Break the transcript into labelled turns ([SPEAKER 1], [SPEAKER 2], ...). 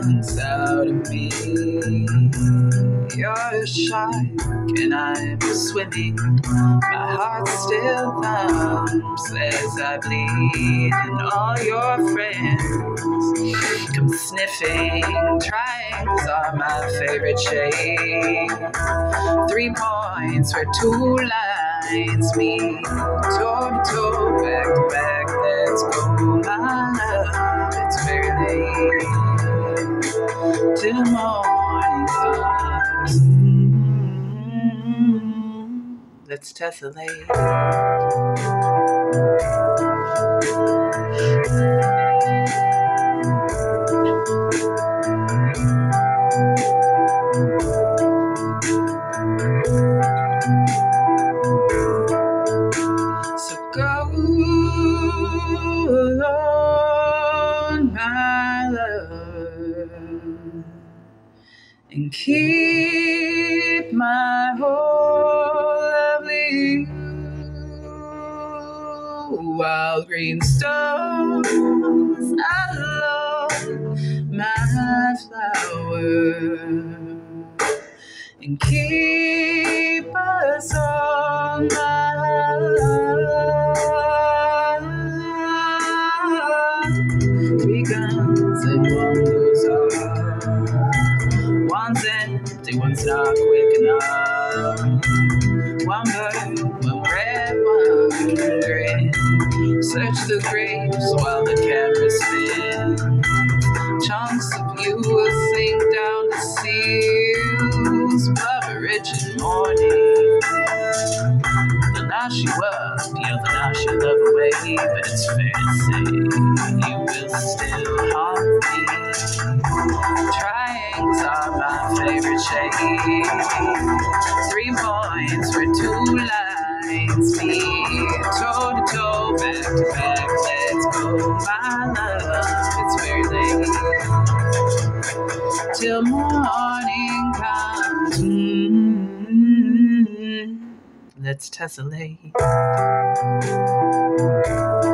[SPEAKER 1] comes out of me. You're a shark and I'm swimming. My heart still thumps as I bleed, and all your friends come sniffing. Triangles are my favorite shape. 3 points where 2 lines meet. Toe to toe, back to back, let's go, my love. It's very late till morning comes. Let's tessellate. So go alone, my love, and keep my whole lovely you. Wild green stones alone, my flower, and keep us all, my love. 3 guns and 1 goes off. One's empty, one's not quick enough. 1 bird, 1 red, 1 green. Search the graves while the camera spins. Chunks of you will sink down to seals. Barbara rich in morning. The night she worked, the other night she loved away. But it's fair to say you will still haunt me. Triangles are my favorite shape. 3 points where 2 lines meet. Toe to toe, back to back, let's go, my love. It's very late till morning comes. Let's tessellate.